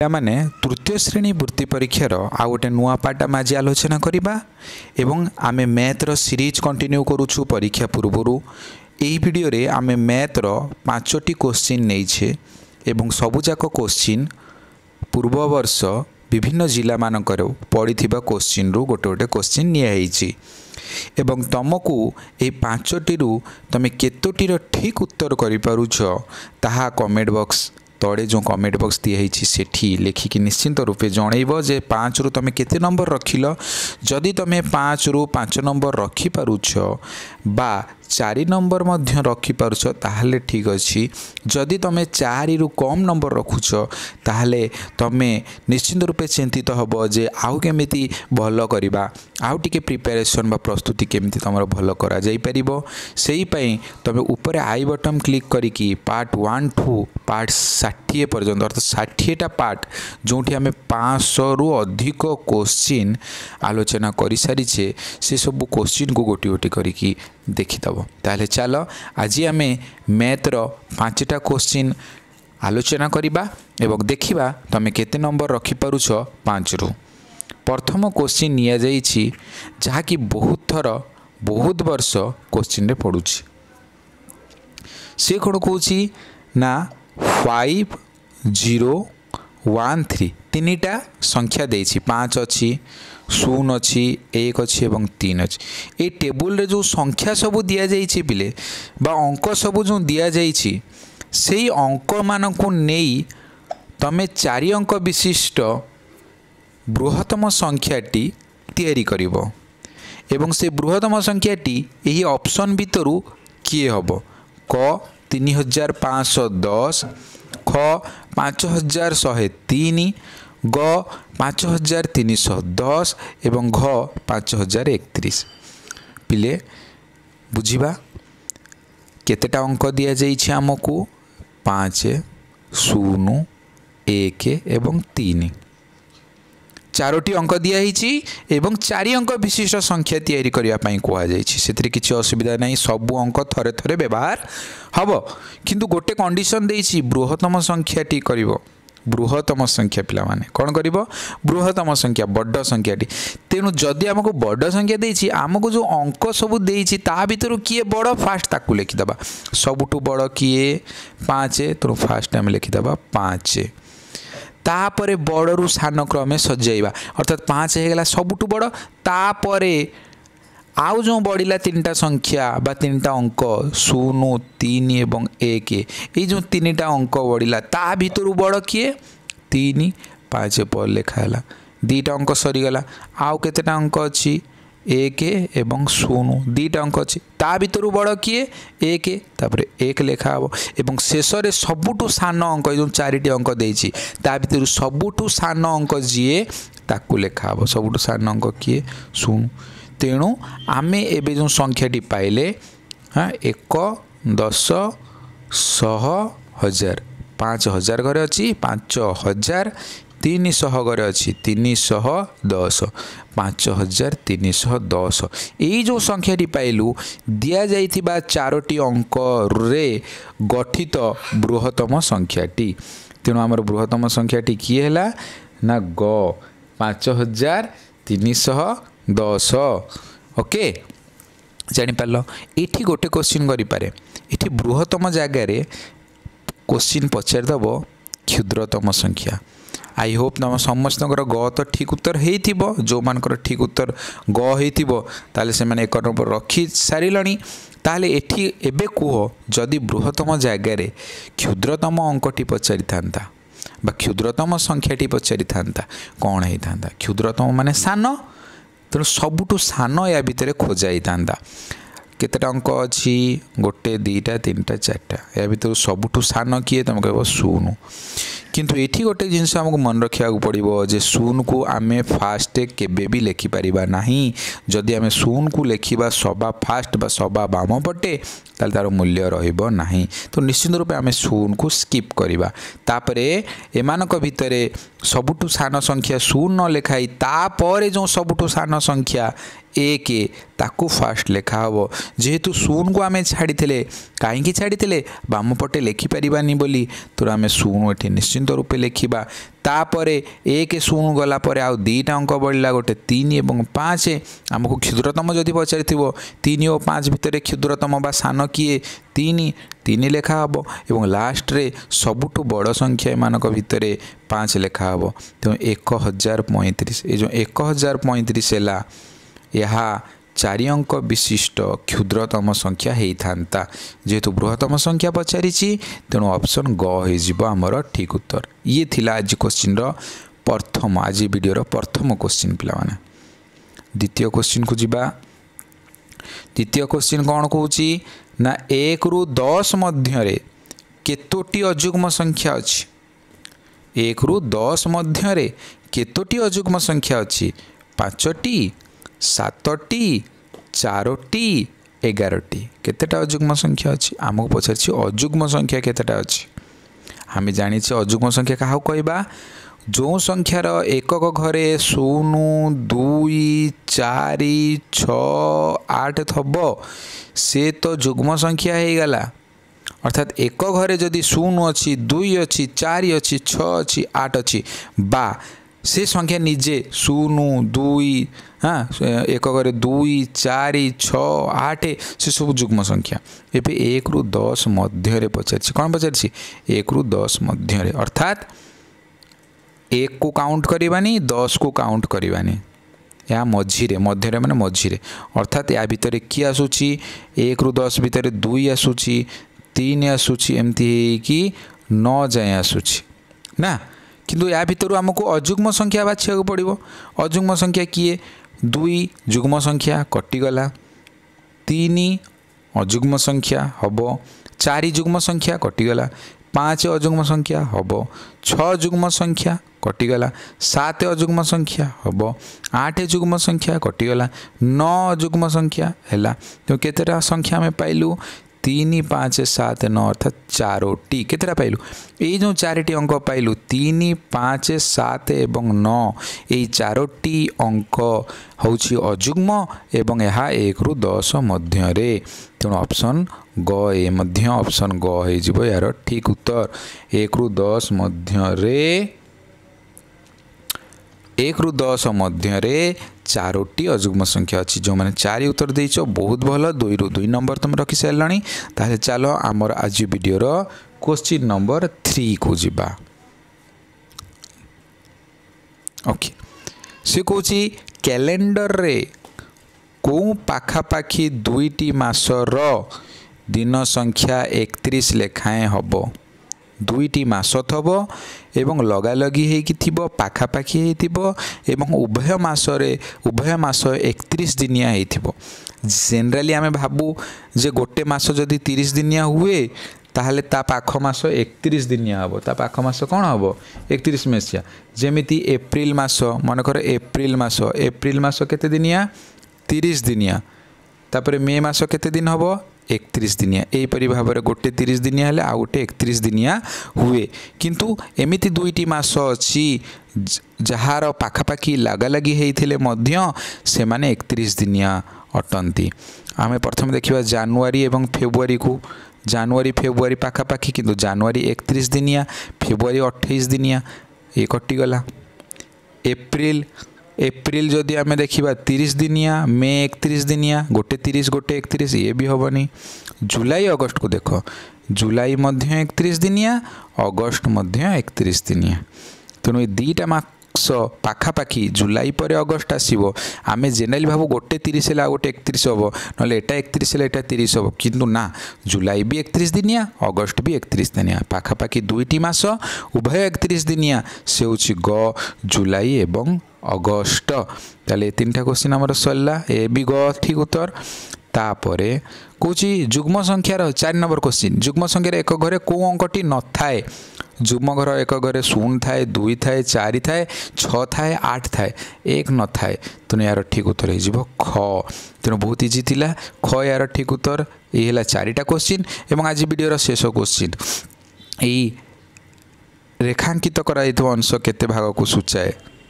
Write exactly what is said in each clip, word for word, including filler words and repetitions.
माने तृतीय श्रेणी वृत्ति परीक्षार आउ गोटे नुआ पार्ट आम आज आलोचना करवा एवं आमे मैथर सीरीज कंटिन्यू करुछु परीक्षा पूर्वर। यही वीडियो रे आमे मैथर पांचटी क्वेश्चन नहीं एवं सबुजाक क्वेश्चन पूर्व वर्ष विभिन्न जिला मानकर पड़ीथिबा क्वेश्चन रु गोटे गोटे क्वेश्चन नियाइछि एवं तुमको ये पांचटी रु तमे केतोटीर ठीक उत्तर करि पारुछ ताहा कमेंट बॉक्स तड़े जो कमेंट बॉक्स दिखाई सेठी लेखिकी निश्चिंत रूपे जनइब जे पाँच रु तुम केते नंबर रखिल। जदि तुम पाँच रु पाँच नंबर रखिपारुछ बा चारि नंबर मध्य रखिपारुछ ताहले ठीक अच्छी। जदि तुम चारि रु कम नंबर रखुछ ताहले तुम निश्चिंत रूपे चिंतित हब जे आउ केमिति भल करबा आउ टिके प्रिपरेशन बा प्रस्तुति केमिति तुमर भल करा जाई परिबो। सेही पई तुम ऊपर आई बटन क्लिक करिकी पार्ट वन टू पार्ट षाठी पर्यंत अर्थात षाठीटा पार्ट जो आम पाँच सौ रु अधिक क्वेश्चन आलोचना कर सारीचे से सब क्वेश्चन को गोटी गोटी करिकी देखिदब। ताहले चलो आज आम मैथर पांचटा क्वेश्चन आलोचना करिबा एवं देखिबा तुम केते नंबर रखिपारुछ पाँच रु। प्रथम क्वेश्चन निया जाइछि जहाँकि बहुत थर बहुत वर्ष क्वेश्चन रे पड़ुछि। से कौन कहूँ ना फाइव जीरो वन थ्री तीनटा संख्या देछि पाँच अच्छी शून्य अच्छी एक अच्छी एवं तीन अच्छी। ये टेबुल रे जो संख्या सबू दिया जाइछि पिले बा अंक सबू जो दिया जाइछि सेही अंक मानकु नेई तमे चारि अंक विशिष्ट बृहत्तम संख्याटी तैयारी करिवो एवं से बृहत्तम संख्याटी यही ऑप्शन भितरु किए हबो क तीन हजार पाँच सौ दस ख पाँच हजार शहे तीन ग पाँच हजार तीन सौ दस एवं घ पाँच हजार एकतीस। पिले बुझिबा केतेटा अंक दिया जाइछि आमको पाँच शून्य एक एवं तीन चारोटी अंक दिखाई एवं चारि अंक विशिष्ट संख्या तैयारी करने कहुई किसी असुविधा नहीं सबू अंक थरे थरे व्यवहार हम किंतु गोटे कंडीशन देछि बृहत्तम संख्याटी करिवो बृहत्तम संख्या पिला माने कौन करिवो बृहत्तम संख्या बड़ संख्याटी। तेणु जदि आमको बड़ संख्या देछि आमको जो अंक सबू देछि ता भितर किए बड़ फास्ट ताकू लिखिदबा सबुठू बड़ किए पाँच तेणु फास्ट आम लिखिदबा पाँच तापरे बड़रू सान क्रमे सजाइबा अर्थात पाँच होगला सबुठू बड़ तापरे आउ जो बढ़िला तीनटा संख्या बा तीनटा अंक शून्य तीन एवं एक ये जो तीनटा अंक बढ़िला ता भितर बड़ किए तीन पाँच पर लिखाला दीटा अंक सरीगला आउ केतेटा अंक अच्छी एक एवं शून्य दीटा अंक अच्छी ता भितर बड़ किए एक तापरे एक लेखा हम एवं शेष में सबुठू सान अंक जो चारिटी अंक देछि ता भितर सबुठू सान अंक जीए ताकू लेखा हम सबुठू सान अंक किए शून्य। तेणु आमे एबे जो संख्याटी पाइले हाँ एक दस शह हजार पाँच हजार घरे अच्छी पाँच हजार तीन शह घरे अच्छी तीन शह दस पाँच हजार तीन शह दस यही जो संख्याटी पाइलु दिया जाइथिबा चारोटी अंक रे गठित बृहत्तम संख्याटी। तेणु आमर बृहत्तम संख्याटी किए हैला ना ग पाँच हजार तीन शह दस। ओके जापार ये गोटे क्वेश्चन करें ये बृहत्तम जगार क्वेश्चन पचारिदब क्षुद्रतम संख्या। आई होप तुम समस्त ग तो ठीक उत्तर हो जो मानकर ठीक उत्तर ग हो से मैंने एक नंबर रखी सारे ताहले एठी एबे कह जदि बृहत्तम जगार क्षुद्रतम अंकटी पचारि था बा क्षुद्रतम संख्याटी पचारि था कौन होता क्षुद्रतम माने सान तेणु सबुठू सान या भितर खोजाई था केतेटा अंक अच्छी गोटे दीटा तीन टा चार्टा या भितर सबुठू सान किए तुम कह शून्य किंतु एठी गोटे जिनस आमको मन रखा पड़ो जे शून्य को आमे फास्ट केबे भी लिखिपर नहीं जदि आमे शून्य को लिखा सभा फास्ट बा सभा बाम पटे ताल तार मूल्य रहिबो नहीं। तो निश्चित रूपे आमे शून्य को स्किप करिबा तापरे एमानक भितरे सबुठू सान संख्या शून्य लिखाई तापरे जो सबुठू सान संख्या एक ताकू फास्ट लेखा हम जेहेतु शून्य को आमे छाड़ी कहीं छाड़ी बाम पटे लिखिपारानी बोली तो आमे शून्य ये निश्चिंत रूपे लिखा तापर एक शून्य गला पर आउ दुईटा अंक बढ़ला गोटे तीन एवं पाँच आमको क्षुद्रतम जदि पचारि तीन और पाँच भितर क्षुद्रतम बा सान किए तीन तीन लेखा हम और लास्ट रे सबुठु बड़ संख्या मानक भितर पाँच लेखा हम तेणु एक हजार पैंतीस ये जो एक हजार पैंतीस है यह चारि अंक विशिष्ट क्षुद्रतम संख्या होता जेहेतु बृहत्तम संख्या पचारि तेणु ऑप्शन ग हो आमर ठीक उत्तर। ये थिला आज क्वेश्चन रो प्रथम आज वीडियो प्रथम क्वेश्चन पिला माने। द्वितीय क्वेश्चन को जीवा। द्वितीय क्वेश्चन कौन कहूँ ना एक रु दस मध्य केतोटी अजुग्म संख्या अच्छी एक रु दस मध्य केतोटी अजुग्म संख्या अच्छी पाँचटी सातटी चारोटी एगारटी केतेटा अजुग्म संख्या अच्छी आमको पचार अजुग्म संख्या केतेटा अच्छी आम जानी अजुग्म संख्या क्या कहबा जो संख्यार एकक घरे शून्य दुई चार छ आठ थब से तो जुग्म संख्या हो गला अर्थात एक घरे जदि शून्य अच्छी दुई अच्छी चार अच्छी छ अच्छी आठ अच्छी बा से संख्या निजे शून्य दुई हाँ एक घरे दुई चार छ आठ से सब जुग्म संख्या एवं एक रु दस मध्य पचार कौन पचार एक रु दस मध्य अर्थात एक को काउंट करवानी दस को काउंट करवानी या मझीरे मध्य माने मझीरे अर्थात या भितर किए आसूची एक रु दस भितर दुई आसूची तीन आसूची एमती कि नौ जाए आसूची ना किंतु या भितर आमको अजुग्म संख्या बाछा पड़ो अजुग्म संख्या किए दुई जुग्म संख्या कटिगला तीन अजुग्म संख्या हम चार जुग्म संख्या कटिगला पाँच अजुग्म संख्या हम छ जुग्म संख्या कटिगला सात अजुग्म संख्या हम आठ जुग्म संख्या कटिगला नौ अजुग्म संख्या है तो केतेटा संख्या में पाइलु तीन पाँच सात नौ अर्थात चारोटी केतेटा पाइलु ये जो चारोटी अंक पाइलु तीन पाँच सात एवं नौ ये चारोटी अंक होछि अजुग्म एवं यह एक रु दस मध्य तेणु ऑप्शन ग ए मध्य ऑप्शन ग हो यार ठीक उत्तर एक रु दस मध्य एक रु दस मध्य चारोटी अजुग्म संख्या अच्छी जो मैंने चार उत्तर देच बहुत भल दुई रु दुई नंबर तुम रखी सारे ताले चलो आमर आज वीडियो क्वेश्चन नंबर थ्री को जीवा। ओके से कौच कैलेंडर रे को पाखापाखी दुईटी मासर दिन संख्या एकतीस लेखाएं हम दुईटी मास थब एवं लगालगी होइकी थिबो पाखापाखी होइथिबो एवं उभय मासरे उभय मास एकतीस दिनिया होइथिबो। जनरली आमे भाबू जे गोटे मास जदि तीस दिनिया हुए ताहले ता पाख मास एकतीस दिनिया हम ता पाख मास कौन हम एकतीस मसीहा जेमिति एप्रिल मास मनकर एप्रिल मास एप्रिल मास केते दिनिया तीस दिनिया तापर मे मास केते दिन हम एकतीस दिनिया यहीपरी भाव में गोटे तीस दिनिया हेले आउ गोटे एकतीस दिनिया हुए किंतु एमिति दुईटी मास अच्छी जार पाखापाखी लगालगी होइथिले मध्य से माने एकतीस दिनिया अटंती। आमे प्रथम देखिबा जनवरी एवं फेब्रुआरी को जनवरी फेब्रुआरी पाखापाखी किंतु जनवरी एकतीस दिनिया फेब्रुआरी अट्ठाईस दिनिया ये कटिगला। एप्रिल एप्रिल जदि आमे देखिबा तीस दिनिया मे एकतीस दिनिया गोटे तीस गोटे एकतीस ये भी हेनी। जुलाई अगस्त को देख जुलाई मध्य एकतीस दिनिया अगस्त मध्य एकतीस दिनिया तेणु ये दुईटा मास पाखापाखी जुलाई पर अगस्त आसो आम जेनेराली भाव गोटे तीस है गोटे एकतीस हम ना एटा एकतीस है एटा तीस हम किंतु ना जुलाई भी एकतीस दिनिया अगस्त भी एकतीस दिनिया पाखापाखी दुईटी मास उभय एकतीस दिनिया से हूँ ग जुलाई एवं अगस्त ताले तीन टा क्वेश्चन आमर सरला ए भी ग ठीक उत्तर। तापरे कौची जुग्म संख्यार चार नंबर क्वेश्चन जुग्म संख्यार एक घरे को अंकटी न थाए जुग्म घर एक घरे शून्य थाए दुई थाए चार थाए छ थाए आठ थाए एक न थाए तेणु यार ठीक उत्तर हो ख तेणु बहुत इजी थिला ख यार ठीक उत्तर ये चारिटा क्वेश्चन एवं आज वीडियो शेष क्वेश्चन यही रेखांकित कराई अंश केते भाग को सूचाए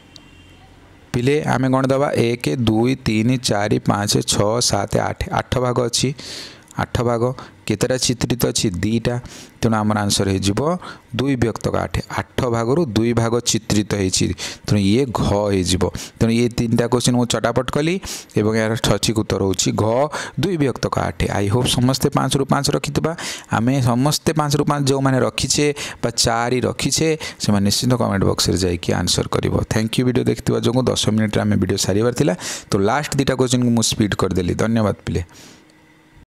पिले आमे कौन दबा एक दुई तीन चार पाँच छः सात आठ आठ भाग अच्छी आठ भाग केतेटा चित्रित अच्छी दुईटा तेणु आमर आंसर हो दुई विभक्तक आठ आठ भाग दुई भाग चित्रित होती तेणु ये घ हो तेणु ये तीन टा क्वेश्चन मुझे चटापट कली और यार सठिक उत्तर हो घ दुई विभक्तक आठ। आई होप समस्ते पाँच रु पाँच रखिथिबा आम समस्ते पाँच रु पाँच जो मैंने रखीचे चारि रखीचे से निश्चित कमेंट बॉक्स रे जाइए आंसर करिवो। थैंक यू वीडियो देखिथिबा जो दस मिनिट आम वीडियो सारिबार थिला तो लास्ट दुटा क्वेश्चन को मुझे स्पीड करदेली। धन्यवाद पिले।